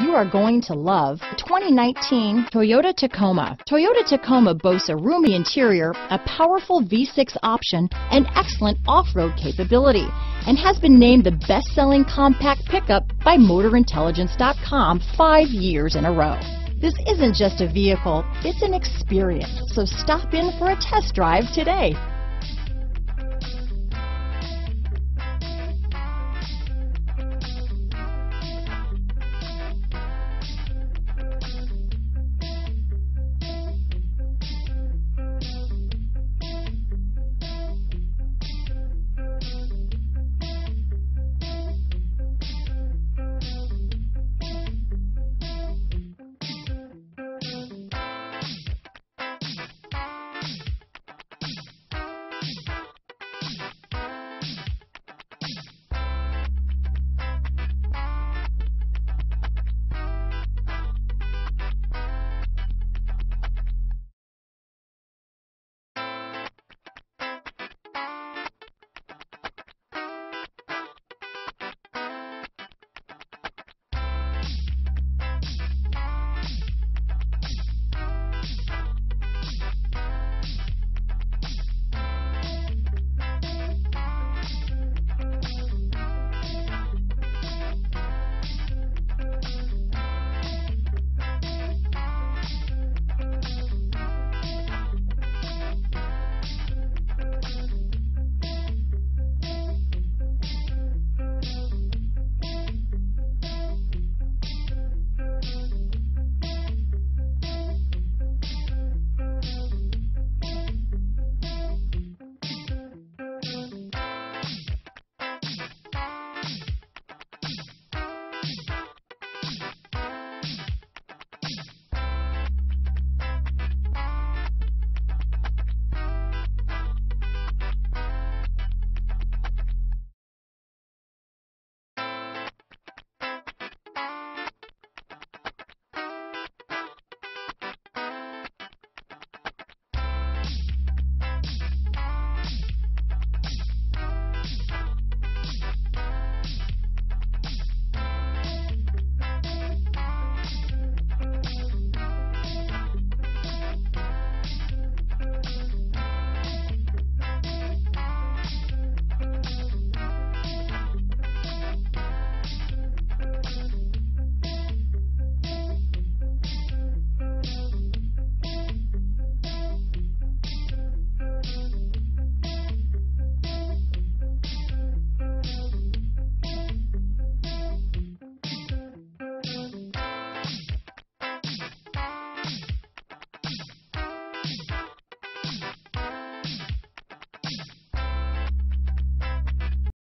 you are going to love the 2019 Toyota Tacoma. Toyota Tacoma boasts a roomy interior, a powerful V6 option, and excellent off-road capability, and has been named the best-selling compact pickup by MotorIntelligence.com 5 years in a row. This isn't just a vehicle, it's an experience, so stop in for a test drive today.